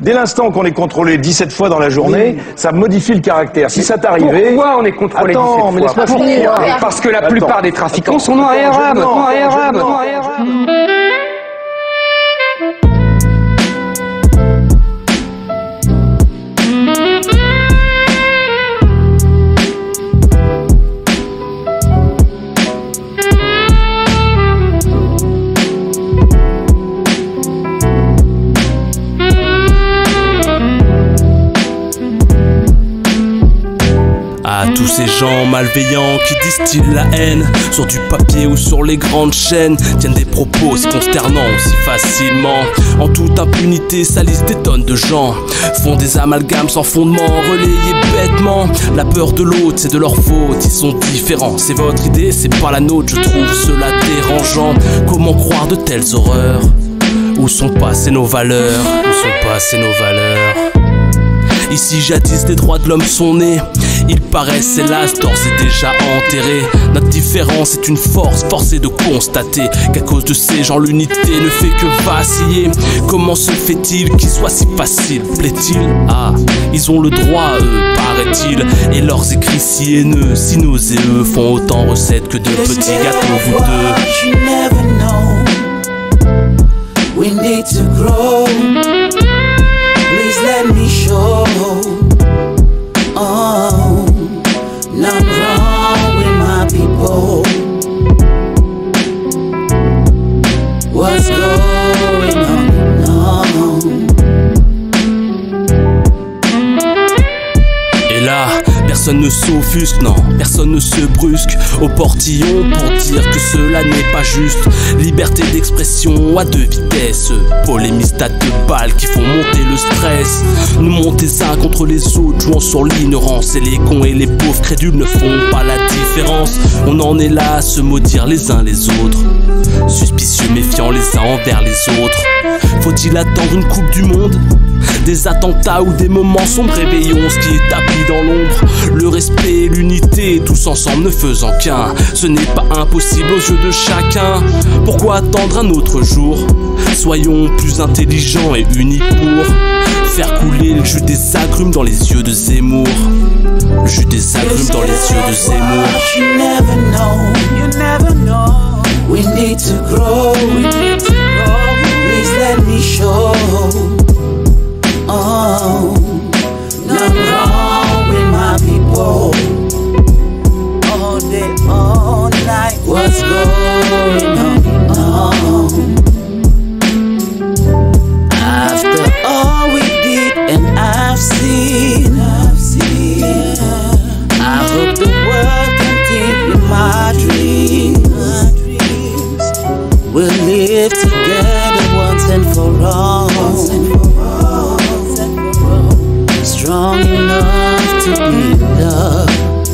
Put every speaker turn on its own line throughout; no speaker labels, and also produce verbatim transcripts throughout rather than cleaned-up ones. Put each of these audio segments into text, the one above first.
Dès l'instant qu'on est contrôlé dix-sept fois dans la journée, oui. ça modifie le caractère. Si ça t'arrivait...
Pourquoi on est contrôlé
Attends,
dix-sept
mais laisse-moi
fois
finir.
Parce que la
Attends.
plupart des trafiquants
Attends.
sont noirs et arabes.
Attends,
Noirs et
attends,
arabes.
attends.
Noirs et arabes.
À tous ces gens malveillants qui distillent la haine sur du papier ou sur les grandes chaînes, tiennent des propos si consternants aussi facilement. En toute impunité salissent des tonnes de gens, font des amalgames sans fondement, relayés bêtement. La peur de l'autre c'est de leur faute, ils sont différents. C'est votre idée, c'est pas la nôtre, je trouve cela dérangeant. Comment croire de telles horreurs? Où sont passées nos valeurs? Où sont passées nos valeurs? Ici jadis les droits de l'homme sont nés, ils paraissent hélas d'ores et déjà enterrés. Notre différence est une force, force est de constater qu'à cause de ces gens l'unité ne fait que vaciller. Comment se fait-il qu'il soit si facile, plaît-il? Ah, ils ont le droit eux, paraît-il. Et leurs écrits si haineux, si nauséeux font autant recettes que de petits gâteaux vous deux.
We need to grow. Please let me show. Oh, nothing wrong with my people. What's going on? No.
Et là, personne ne s'offusque, non, personne ne se brusque au portillon pour dire que cela n'est pas juste. Liberté d'expression à deux vitesses, polémistes à deux balles qui font monter le stress. Nous monter les uns contre les autres, jouant sur l'ignorance. Et les cons et les pauvres crédules ne font pas la différence. On en est là à se maudire les uns les autres, suspicieux, méfiants les uns envers les autres. Faut-il attendre une coupe du monde, des attentats ou des moments sombres? Réveillons ce qui est tapis dans l'ombre, le respect et l'unité, tous ensemble ne faisant qu'un. Ce n'est pas impossible aux yeux de chacun. Pourquoi attendre un autre jour? Soyons plus intelligents et unis pour faire couler le jus des agrumes dans les yeux de Zemmour. Le jus des agrumes dans les yeux de Zemmour.
You never know, you never know. We need to grow, we need to grow. Please let me show. Oh, nothing wrong with my people. All day, all night. What's going on? After all we did and I've seen, I've seen. I hope the world can keep in my dreams. My dreams. We'll live together once and for all. Once and for all. Strong enough to be loved.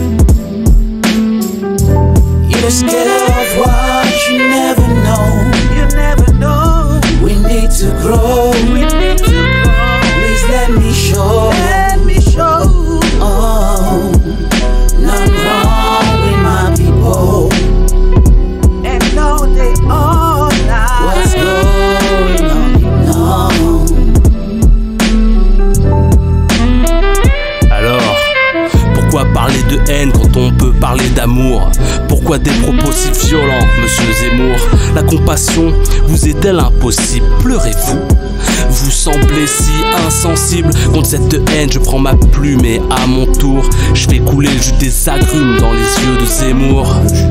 You're scared of what you never know. You never know. We need to grow. We need to grow. Please let me show. Let me show. Oh, nothing wrong with my people. And no, they all lie. What's going on? No.
Alors, pourquoi parler de haine quand on peut parler d'amour? Pourquoi des propos si violents, monsieur Zemmour? La compassion vous est-elle impossible? Pleurez-vous? Vous semblez si insensible. Contre cette haine, je prends ma plume et à mon tour, je fais couler le jus des agrumes dans les yeux de Zemmour.